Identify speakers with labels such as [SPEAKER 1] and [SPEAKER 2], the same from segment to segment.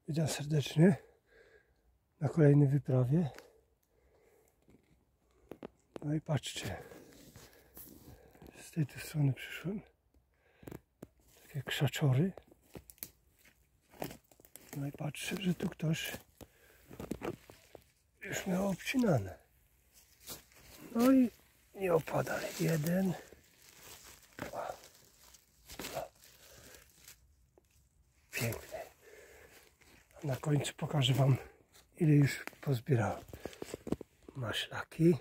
[SPEAKER 1] Witam serdecznie na kolejnej wyprawie. No i patrzcie, z tej tu strony przyszłem. Takie krzaczory. No i patrzę, że tu ktoś już miał obcinane. No i nie opadali. Jeden, dwa. No. Piękny. A na końcu pokażę wam, ile już pozbierałem. Maślaki.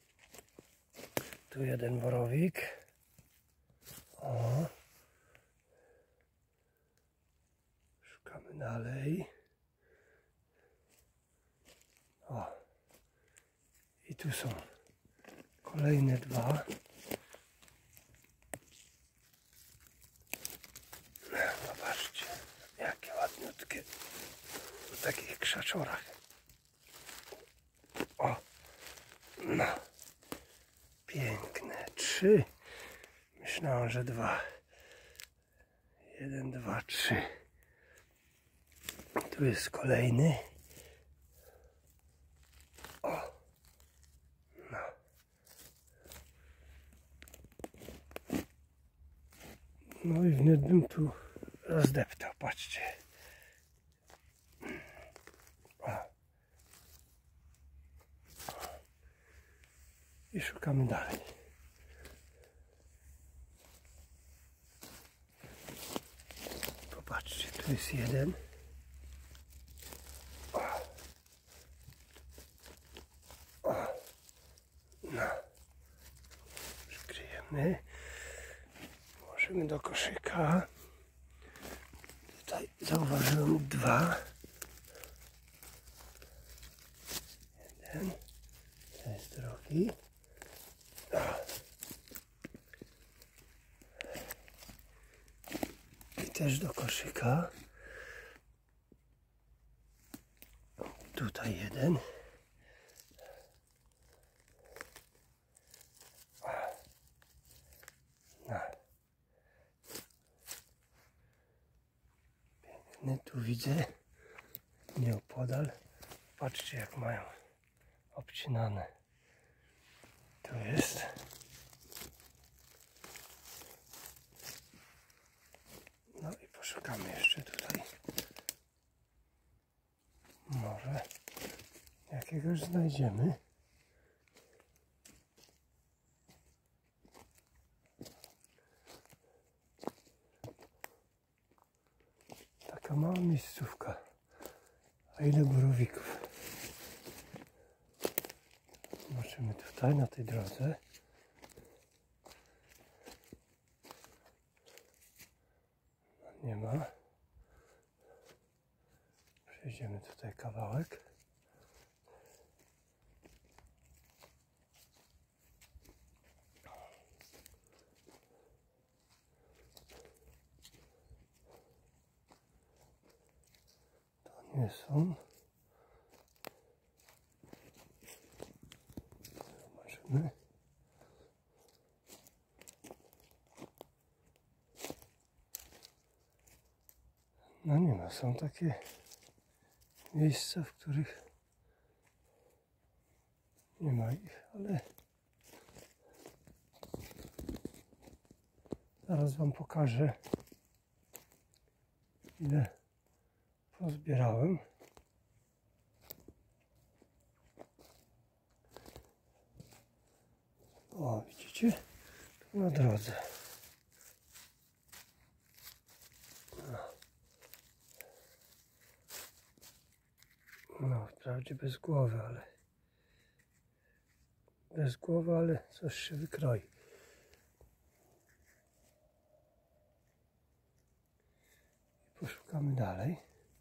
[SPEAKER 1] Tu jeden worowik. O. Szukamy dalej. O. I tu są kolejne dwa. Zobaczcie, jakie ładniutkie w takich krzaczorach. O. No. Piękne. 3. Myślałem, że 2. 1, 2, 3. Tu jest kolejny. O. No. No i wnet bym tu rozdeptał. Patrzcie. O. I szukamy dalej. Popatrzcie, tu jest jeden. O. O. No. Przykryjemy. Włożymy do koszyka. Tutaj zauważyłem 2. Jeden. To jest drugi. I też do koszyka. Tutaj jeden. No. Piękny, tu widzę nieopodal. Patrzcie, jak mają obcinane. Tu jest. No i poszukamy jeszcze tutaj. Może jakiegoś znajdziemy. Taka mała miejscówka. A ile borowików? Zobaczymy tutaj na tej drodze. Nie ma. Przejdziemy tutaj kawałek. To nie są. Zobaczymy. No nie ma, są takie miejsca, w których nie ma ich, ale zaraz wam pokażę, ile pozbierałem. O, widzicie? Tu na drodze. No, wprawdzie bez głowy, ale coś się wykroi. I poszukamy dalej.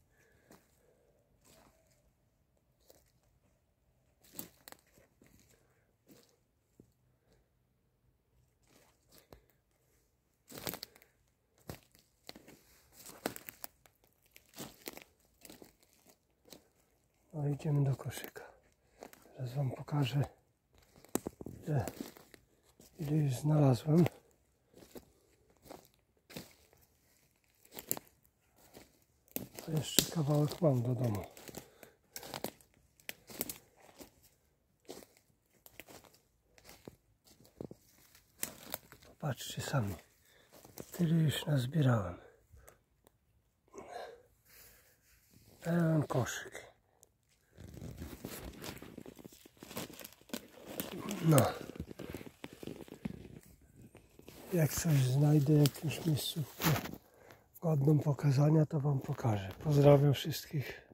[SPEAKER 1] No, idziemy do koszyka. Teraz wam pokażę, ile już znalazłem. A jeszcze kawałek mam do domu. Popatrzcie sami. Tyle już nazbierałem. Pełen koszyk. No. Jak coś znajdę, jakąś miejscówkę godną pokazania, to wam pokażę. Pozdrawiam wszystkich.